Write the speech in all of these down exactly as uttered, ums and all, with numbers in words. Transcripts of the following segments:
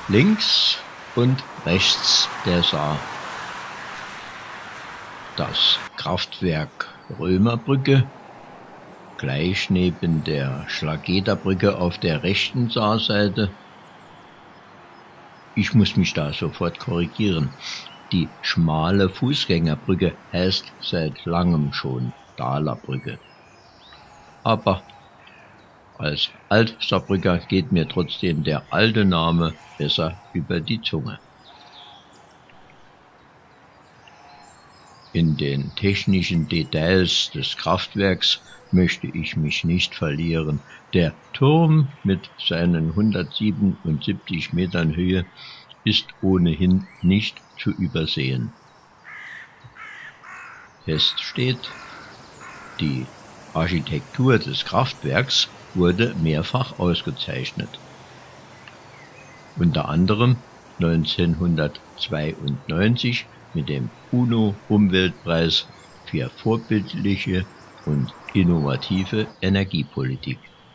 Links und rechts der Saar das Kraftwerk Römerbrücke, gleich neben der Schlagederbrücke auf der rechten Saarseite. Ich muss mich da sofort korrigieren. Die schmale Fußgängerbrücke heißt seit langem schon Dahlerbrücke. Aber als Altsaarbrücker geht mir trotzdem der alte Name besser über die Zunge. In den technischen Details des Kraftwerks möchte ich mich nicht verlieren. Der Turm mit seinen hundertsiebenundsiebzig Metern Höhe ist ohnehin nicht zu übersehen. Fest steht, die Architektur des Kraftwerks wurde mehrfach ausgezeichnet. Unter anderem neunzehnhundertzweiundneunzig mit dem UNO-Umweltpreis für vorbildliche und innovative Energiepolitik.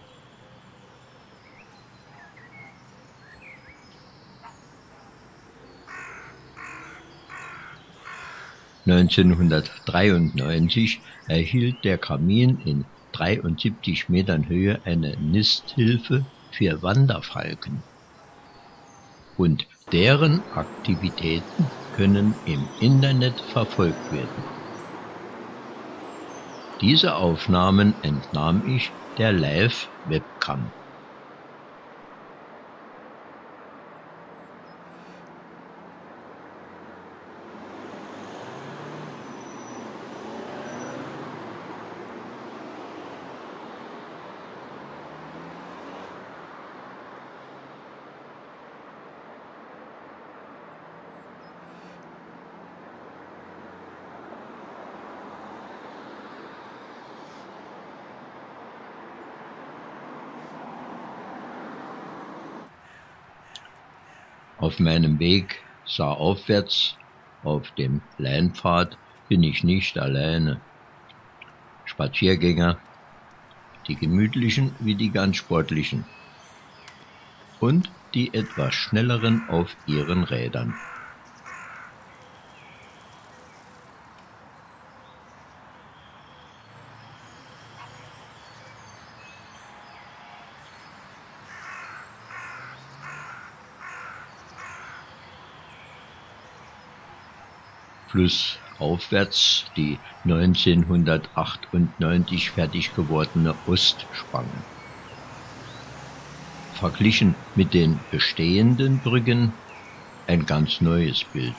neunzehnhundertdreiundneunzig erhielt der Kamin in dreiundsiebzig Metern Höhe eine Nisthilfe für Wanderfalken. Und deren Aktivitäten können im Internet verfolgt werden. Diese Aufnahmen entnahm ich der Live-Webcam. Auf meinem Weg saaraufwärts auf dem Leinpfad bin ich nicht alleine. Spaziergänger, die gemütlichen wie die ganz sportlichen und die etwas schnelleren auf ihren Rädern. Flussaufwärts die neunzehnhundertachtundneunzig fertig gewordene Ostspange. Verglichen mit den bestehenden Brücken ein ganz neues Bild.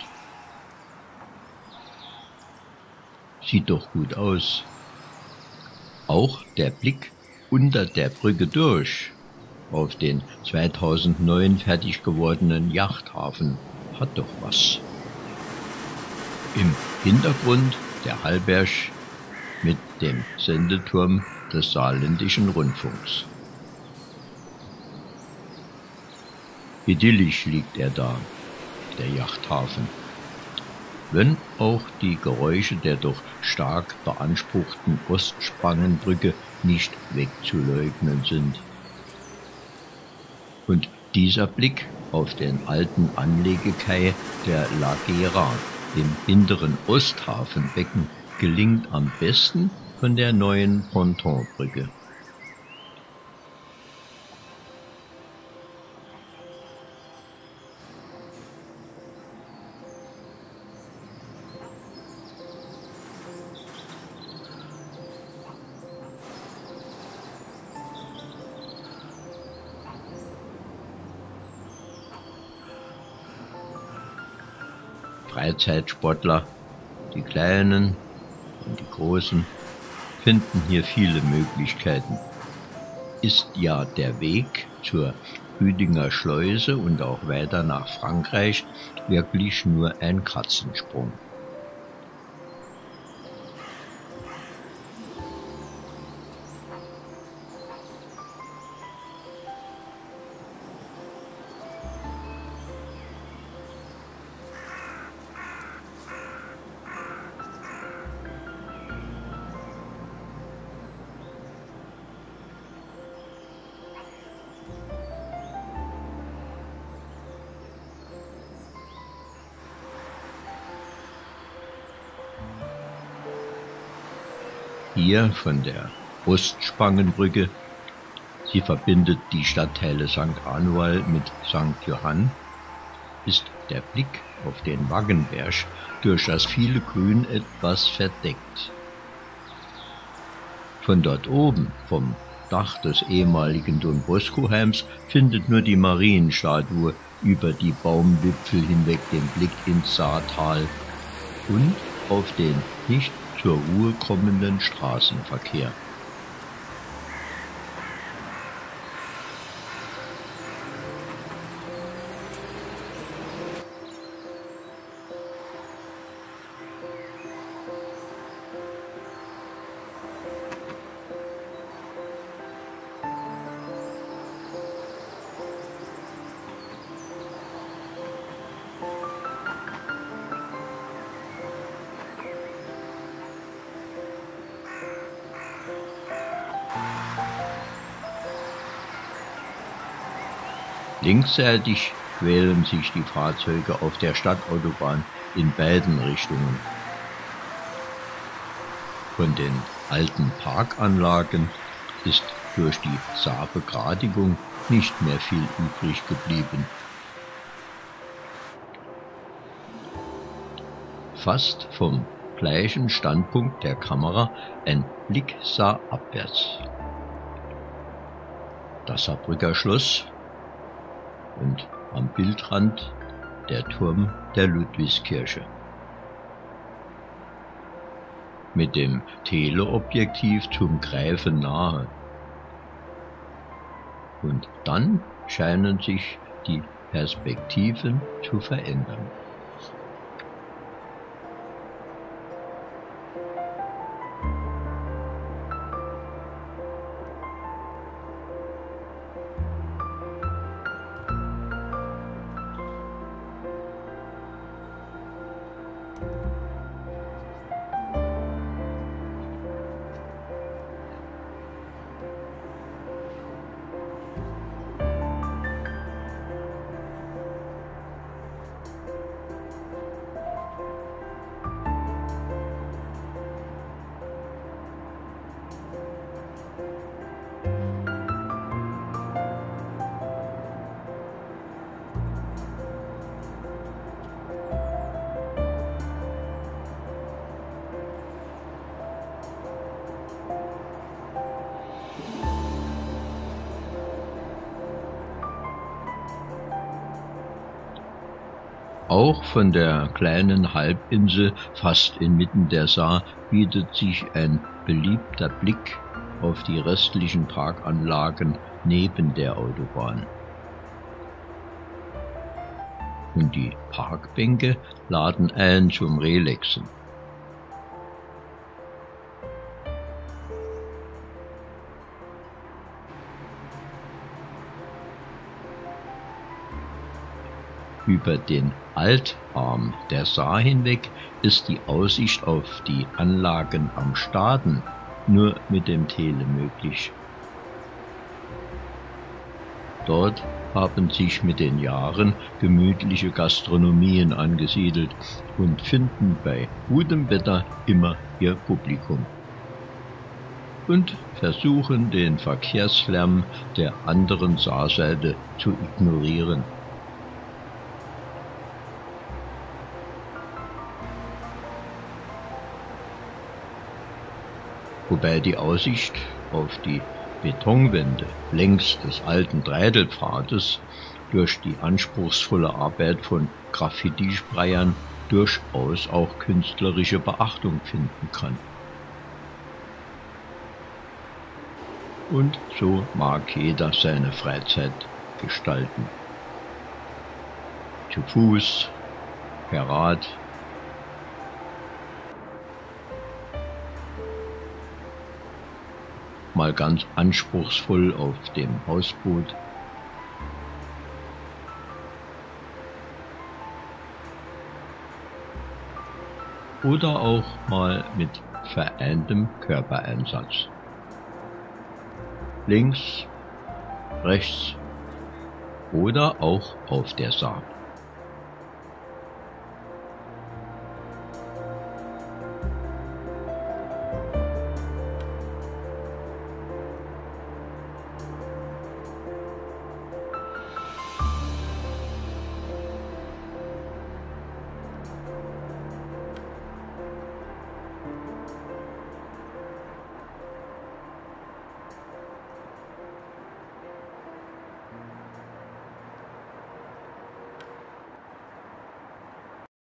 Sieht doch gut aus. Auch der Blick unter der Brücke durch auf den zweitausendneun fertig gewordenen Yachthafen hat doch was. Im Hintergrund der Hallberg mit dem Sendeturm des Saarländischen Rundfunks. Idyllisch liegt er da, der Yachthafen, wenn auch die Geräusche der doch stark beanspruchten Ostspangenbrücke nicht wegzuleugnen sind. Und dieser Blick auf den alten Anlegekai der Lagera im hinteren Osthafenbecken gelingt am besten von der neuen Pontonbrücke. Freizeitsportler, die Kleinen und die Großen, finden hier viele Möglichkeiten. Ist ja der Weg zur Rüdinger Schleuse und auch weiter nach Frankreich wirklich nur ein Katzensprung. hier von der Ostspangenbrücke. Sie verbindet die Stadtteile Sankt Anual mit Sankt Johann, ist der Blick auf den Waggenberg durch das viele Grün etwas verdeckt. Von dort oben, vom Dach des ehemaligen Don Bosco-Heims, findet nur die Marienstatue über die Baumwipfel hinweg den Blick ins Saartal und auf den nicht zur Ruhe kommenden Straßenverkehr. Linksseitig quälen sich die Fahrzeuge auf der Stadtautobahn in beiden Richtungen. Von den alten Parkanlagen ist durch die Saarbegradigung nicht mehr viel übrig geblieben. Fast vom gleichen Standpunkt der Kamera ein Blick saarabwärts. Das Saarbrücker Schloss und am Bildrand der Turm der Ludwigskirche. Mit dem Teleobjektiv zum Greifen nahe. Und dann scheinen sich die Perspektiven zu verändern. Auch von der kleinen Halbinsel fast inmitten der Saar bietet sich ein beliebter Blick auf die restlichen Parkanlagen neben der Autobahn. Und die Parkbänke laden ein zum Relaxen. Über den Altarm der Saar hinweg ist die Aussicht auf die Anlagen am Staden nur mit dem Tele möglich. Dort haben sich mit den Jahren gemütliche Gastronomien angesiedelt und finden bei gutem Wetter immer ihr Publikum und versuchen den Verkehrslärm der anderen Saarseite zu ignorieren. Wobei die Aussicht auf die Betonwände längs des alten Treidelpfades durch die anspruchsvolle Arbeit von Graffiti-Sprayern durchaus auch künstlerische Beachtung finden kann. Und so mag jeder seine Freizeit gestalten. Zu Fuß, per Rad, mal ganz anspruchsvoll auf dem Hausboot. Oder auch mal mit vereintem Körpereinsatz. Links, rechts oder auch auf der Saar.